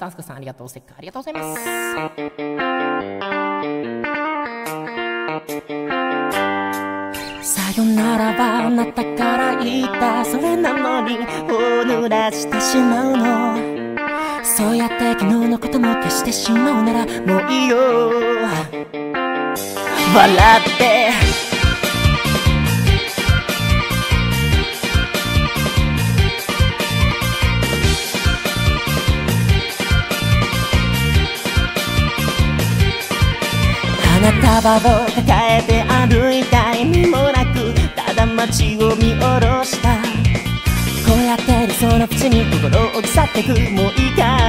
サンスクさんありがとう。ステッカーありがとうございます。さよならはあなたから言った。それなのに濡らしてしまうの。そうやって昨日のことも消してしまうならもういいよ。笑って花束を抱えて歩いた意味もなく、ただ街を見下ろした。こうやって理想の淵に心を腐ってく。もういいか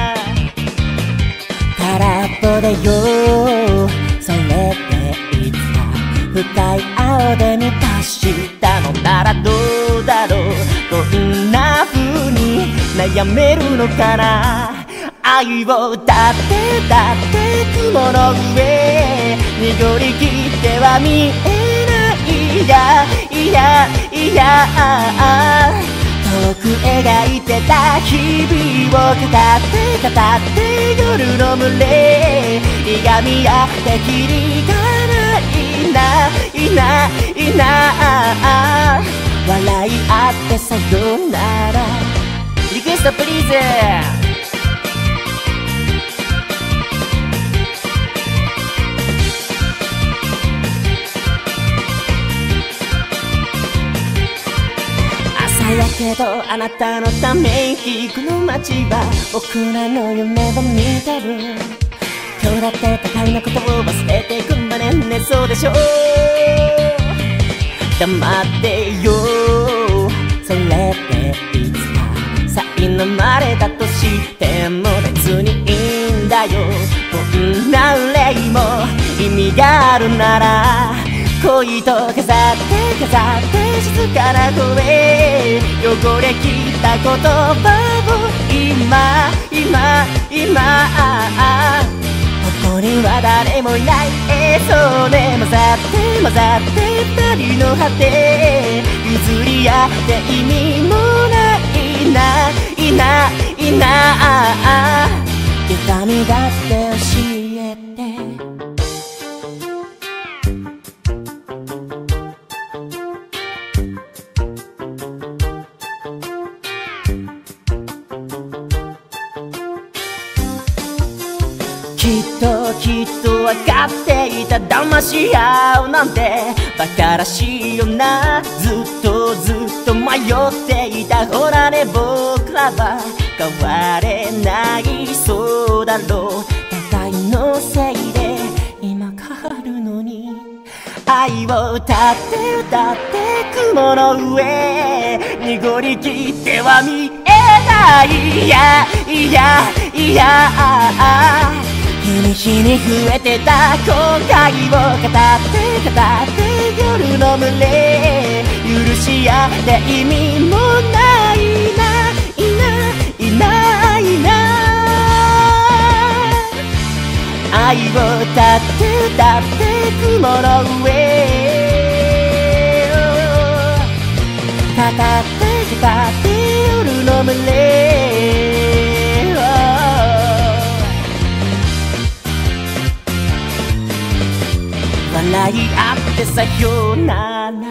空っぽでよ。それでいつか深い青で満たしたのならどうだろう。こんな風に悩めるのかな。愛をだって雲の上濁りきっては見えない。いや遠く描いてた日々を語って夜の群れいがみ合ってきりがないな笑い合ってさよなら。リクエストプリーズ。やけどあなたのため息この街は僕らの夢を見てる。今日だって高いなことを忘れていくんだね。ねそうでしょ。黙ってよ。それでいつか苛まれたとしても別にいいんだよ。こんな憂いも意味があるなら恋と飾って静かな声汚れきった言葉を今ここには誰もいない。そうね混ざって二人の果て譲り合って意味もないな痛みだって教えて。きっと分かっていた。騙し合うなんてバカらしいよな。ずっと迷っていた。ほらね僕らは変われないそうだろう。互いのせいで今変わるのに愛を歌って雲の上濁りきっては見えない。いや日に増えてた後悔を語って夜の群れ許し合って意味もないな愛を歌って雲の上語って夜の群れ笑い合ってさよなら。